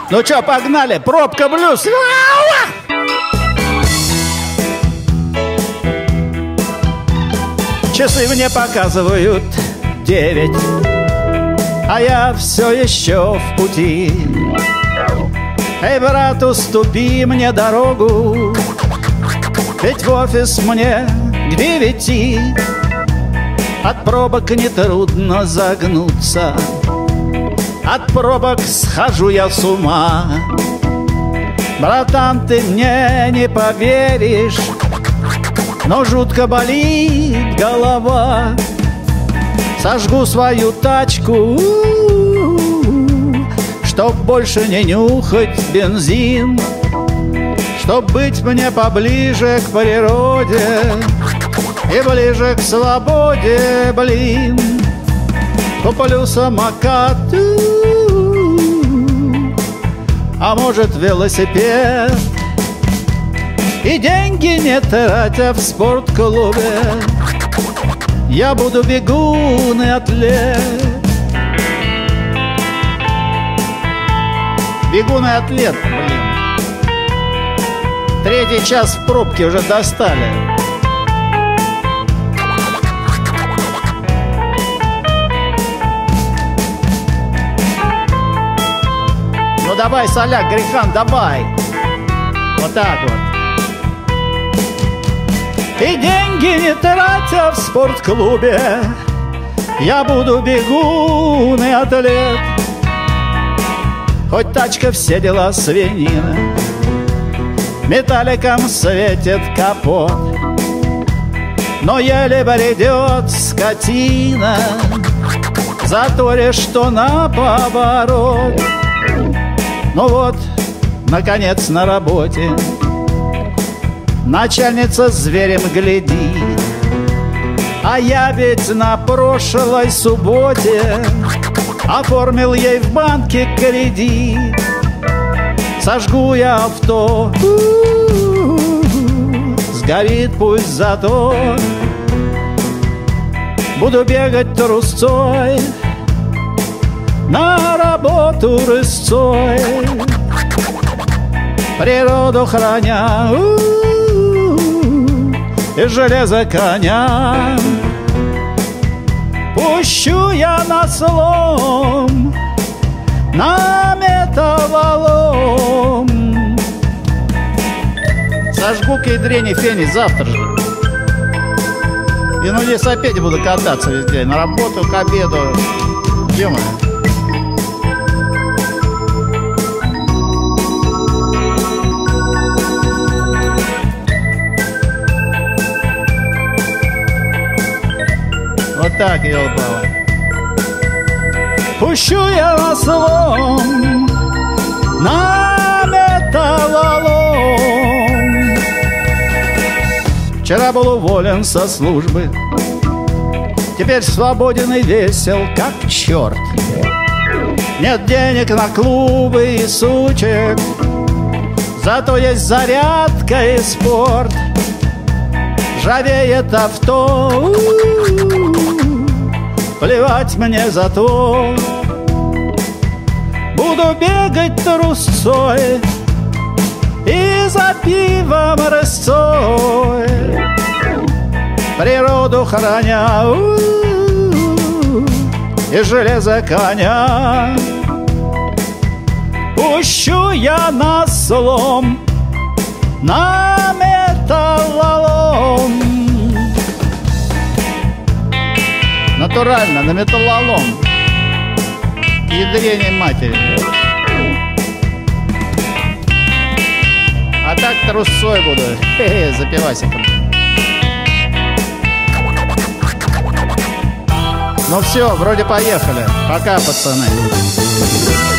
Ну чё, погнали, пробка блюз. Часы мне показывают 9, а я все еще в пути. Эй, брат, уступи мне дорогу, ведь в офис мне к 9. От пробок нетрудно загнуться, от пробок схожу я с ума. Братан, ты мне не поверишь, но жутко болит голова. Сожгу свою тачку, чтоб больше не нюхать бензин, чтоб быть мне поближе к природе и ближе к свободе, блин. Куплю самокат, а может велосипед, и деньги не тратя в спортклубе я буду бегун и атлет. Бегун и атлет, блин. 3-й час в пробке уже достали. Ну давай, Соляк, Грихан, давай. Вот так вот. И деньги не тратя в спортклубе я буду бегун и атлет. Хоть тачка все дела свинина, металликом светит капот, но еле бредет скотина в заторе, что на поворот. Ну вот, наконец на работе начальница зверем глядит, а я ведь на прошлой субботе оформил ей в банке кредит. Сожгу я авто, сгорит пусть зато. Буду бегать трусцой, на работу рысцой, природу храня и железо коня. Пущу я на слом, на металлолом. Сожгу к ядрене фени завтра же. И на велосипеде буду кататься везде, на работу, к обеду. Ё-моё. Вот так, ёлпава. Пущу я на слом, на металлолом. Вчера был уволен со службы, теперь свободен и весел, как черт. Нет денег на клубы и сучек, зато есть зарядка и спорт. Ржавеет авто, плевать мне зато. Буду бегать трусцой и за пивом рысцой, природу храня и железо коня. Пущу я на слом, на металлолом. Натурально, на металлолом. Ядрение матери. А так трусцой буду. За пивасиком. Ну все, вроде поехали. Пока, пацаны.